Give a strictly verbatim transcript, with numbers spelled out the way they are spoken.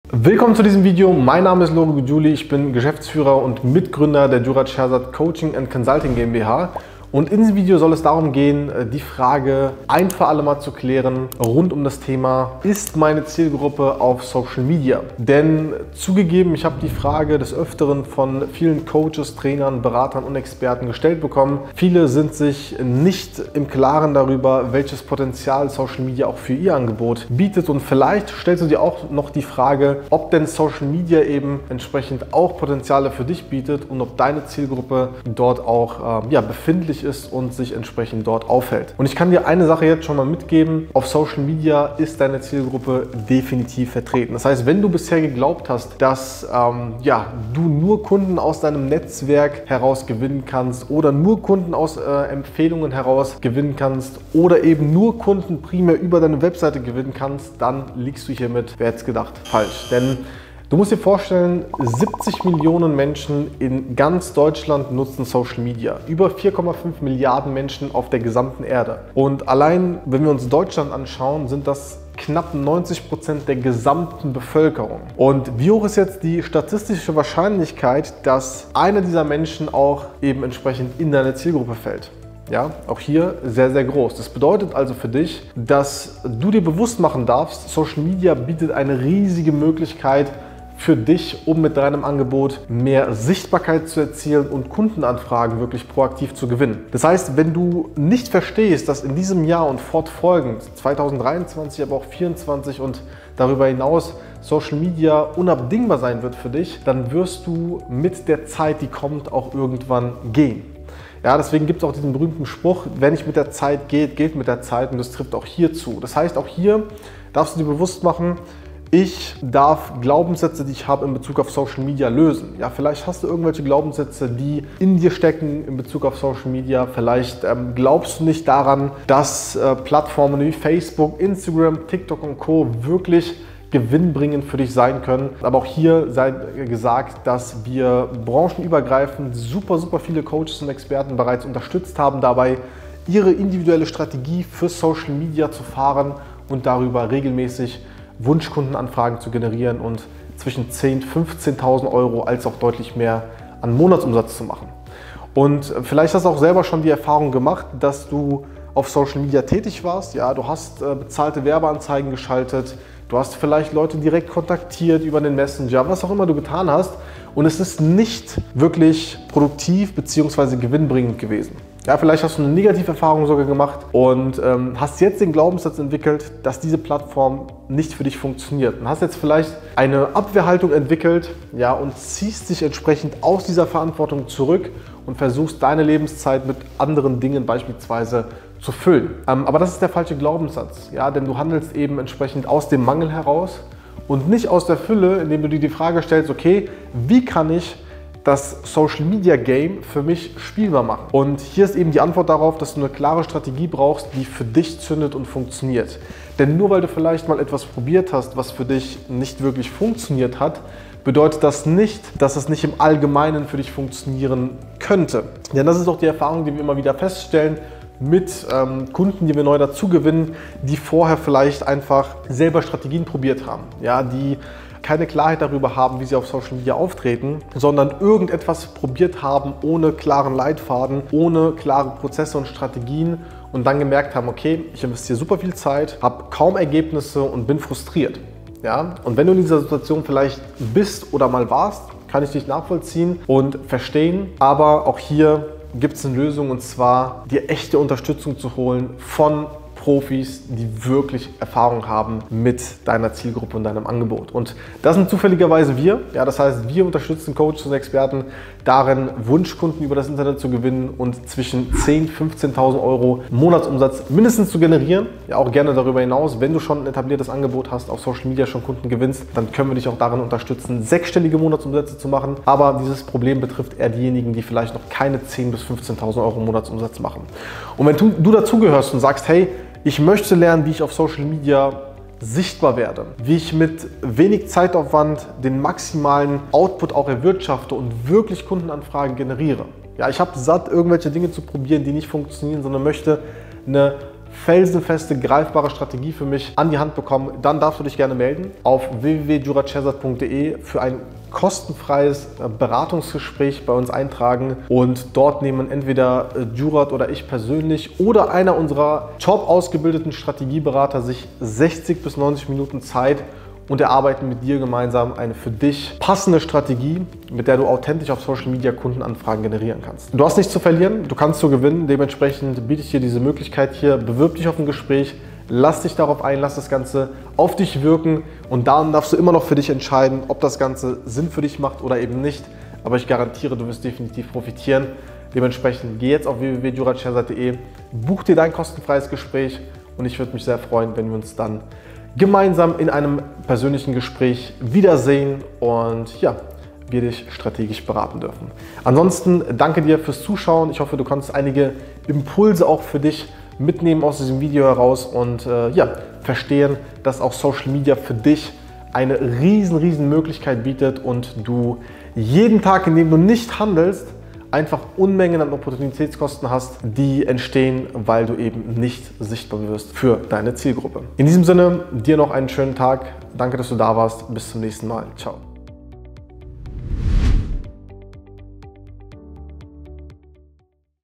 Willkommen zu diesem Video. Mein Name ist Logo Giuli. Ich bin Geschäftsführer und Mitgründer der Jurat Scherzad Coaching and Consulting GmbH. Und in diesem Video soll es darum gehen, die Frage ein für alle Mal zu klären rund um das Thema: Ist meine Zielgruppe auf Social Media? Denn zugegeben, ich habe die Frage des Öfteren von vielen Coaches, Trainern, Beratern und Experten gestellt bekommen. Viele sind sich nicht im Klaren darüber, welches Potenzial Social Media auch für ihr Angebot bietet. Und vielleicht stellst du dir auch noch die Frage, ob denn Social Media eben entsprechend auch Potenziale für dich bietet und ob deine Zielgruppe dort auch äh, ja, befindlich ist und sich entsprechend dort aufhält. Und ich kann dir eine Sache jetzt schon mal mitgeben: Auf Social Media ist deine Zielgruppe definitiv vertreten. Das heißt, wenn du bisher geglaubt hast, dass ähm, ja, du nur Kunden aus deinem Netzwerk heraus gewinnen kannst oder nur Kunden aus äh, Empfehlungen heraus gewinnen kannst oder eben nur Kunden primär über deine Webseite gewinnen kannst, dann liegst du hiermit, wer hätte es gedacht, falsch. Denn du musst dir vorstellen, siebzig Millionen Menschen in ganz Deutschland nutzen Social Media. Über vier Komma fünf Milliarden Menschen auf der gesamten Erde. Und allein, wenn wir uns Deutschland anschauen, sind das knapp neunzig Prozent der gesamten Bevölkerung. Und wie hoch ist jetzt die statistische Wahrscheinlichkeit, dass einer dieser Menschen auch eben entsprechend in deine Zielgruppe fällt? Ja, auch hier sehr, sehr groß. Das bedeutet also für dich, dass du dir bewusst machen darfst, Social Media bietet eine riesige Möglichkeit für dich, um mit deinem Angebot mehr Sichtbarkeit zu erzielen und Kundenanfragen wirklich proaktiv zu gewinnen. Das heißt, wenn du nicht verstehst, dass in diesem Jahr und fortfolgend zweitausenddreiundzwanzig, aber auch zweitausendvierundzwanzig und darüber hinaus Social Media unabdingbar sein wird für dich, dann wirst du mit der Zeit, die kommt, auch irgendwann gehen. Ja, deswegen gibt es auch diesen berühmten Spruch: Wer nicht mit der Zeit geht, geht mit der Zeit, und das trifft auch hier zu. Das heißt, auch hier darfst du dir bewusst machen, ich darf Glaubenssätze, die ich habe in Bezug auf Social Media, lösen. Ja, vielleicht hast du irgendwelche Glaubenssätze, die in dir stecken in Bezug auf Social Media. Vielleicht ähm, glaubst du nicht daran, dass äh, Plattformen wie Facebook, Instagram, TikTok und Co. wirklich gewinnbringend für dich sein können. Aber auch hier sei gesagt, dass wir branchenübergreifend super, super viele Coaches und Experten bereits unterstützt haben, dabei ihre individuelle Strategie für Social Media zu fahren und darüber regelmäßig Wunschkundenanfragen zu generieren und zwischen zehntausend, fünfzehntausend Euro als auch deutlich mehr an Monatsumsatz zu machen. Und vielleicht hast du auch selber schon die Erfahrung gemacht, dass du auf Social Media tätig warst. Ja, du hast äh, bezahlte Werbeanzeigen geschaltet, du hast vielleicht Leute direkt kontaktiert über den Messenger, was auch immer du getan hast, und es ist nicht wirklich produktiv bzw. gewinnbringend gewesen. Ja, vielleicht hast du eine Negativerfahrung sogar gemacht und ähm, hast jetzt den Glaubenssatz entwickelt, dass diese Plattform nicht für dich funktioniert. Und hast jetzt vielleicht eine Abwehrhaltung entwickelt, ja, und ziehst dich entsprechend aus dieser Verantwortung zurück und versuchst, deine Lebenszeit mit anderen Dingen beispielsweise zu füllen. Ähm, aber das ist der falsche Glaubenssatz, ja, denn du handelst eben entsprechend aus dem Mangel heraus und nicht aus der Fülle, indem du dir die Frage stellst: Okay, wie kann ich das Social Media Game für mich spielbar machen? Und hier ist eben die Antwort darauf, dass du eine klare Strategie brauchst, die für dich zündet und funktioniert. Denn nur weil du vielleicht mal etwas probiert hast, was für dich nicht wirklich funktioniert hat, bedeutet das nicht, dass es nicht im Allgemeinen für dich funktionieren könnte. Denn das ist auch die Erfahrung, die wir immer wieder feststellen mit ähm, Kunden, die wir neu dazu gewinnen, die vorher vielleicht einfach selber Strategien probiert haben, ja, die keine Klarheit darüber haben, wie sie auf Social Media auftreten, sondern irgendetwas probiert haben ohne klaren Leitfaden, ohne klare Prozesse und Strategien und dann gemerkt haben: Okay, ich investiere super viel Zeit, habe kaum Ergebnisse und bin frustriert. Ja? Und wenn du in dieser Situation vielleicht bist oder mal warst, kann ich dich nachvollziehen und verstehen, aber auch hier gibt es eine Lösung, und zwar dir echte Unterstützung zu holen von Profis, die wirklich Erfahrung haben mit deiner Zielgruppe und deinem Angebot. Und das sind zufälligerweise wir. Ja, das heißt, wir unterstützen Coaches und Experten darin, Wunschkunden über das Internet zu gewinnen und zwischen zehntausend, fünfzehntausend Euro Monatsumsatz mindestens zu generieren. Ja, auch gerne darüber hinaus. Wenn du schon ein etabliertes Angebot hast, auf Social Media schon Kunden gewinnst, dann können wir dich auch darin unterstützen, sechsstellige Monatsumsätze zu machen. Aber dieses Problem betrifft eher diejenigen, die vielleicht noch keine zehntausend bis fünfzehntausend Euro Monatsumsatz machen. Und wenn du, du dazugehörst und sagst: Hey, ich möchte lernen, wie ich auf Social Media sichtbar werde, wie ich mit wenig Zeitaufwand den maximalen Output auch erwirtschafte und wirklich Kundenanfragen generiere. Ja, ich habe satt, irgendwelche Dinge zu probieren, die nicht funktionieren, sondern möchte eine felsenfeste, greifbare Strategie für mich an die Hand bekommen, dann darfst du dich gerne melden auf w w w punkt juratscherzad punkt de für ein kostenfreies Beratungsgespräch bei uns eintragen und dort nehmen entweder Jurat oder ich persönlich oder einer unserer top ausgebildeten Strategieberater sich sechzig bis neunzig Minuten Zeit und erarbeiten mit dir gemeinsam eine für dich passende Strategie, mit der du authentisch auf Social Media Kundenanfragen generieren kannst. Du hast nichts zu verlieren, du kannst nur gewinnen, dementsprechend biete ich dir diese Möglichkeit hier, bewirb dich auf ein Gespräch, lass dich darauf ein, lass das Ganze auf dich wirken und dann darfst du immer noch für dich entscheiden, ob das Ganze Sinn für dich macht oder eben nicht. Aber ich garantiere, du wirst definitiv profitieren. Dementsprechend geh jetzt auf w w w punkt juratscherzad punkt de, buch dir dein kostenfreies Gespräch und ich würde mich sehr freuen, wenn wir uns dann gemeinsam in einem persönlichen Gespräch wiedersehen und ja, wir dich strategisch beraten dürfen. Ansonsten danke dir fürs Zuschauen. Ich hoffe, du konntest einige Impulse auch für dich mitnehmen aus diesem Video heraus und äh, ja, verstehen, dass auch Social Media für dich eine riesen, riesen Möglichkeit bietet und du jeden Tag, in dem du nicht handelst, einfach Unmengen an Opportunitätskosten hast, die entstehen, weil du eben nicht sichtbar wirst für deine Zielgruppe. In diesem Sinne, dir noch einen schönen Tag. Danke, dass du da warst. Bis zum nächsten Mal. Ciao.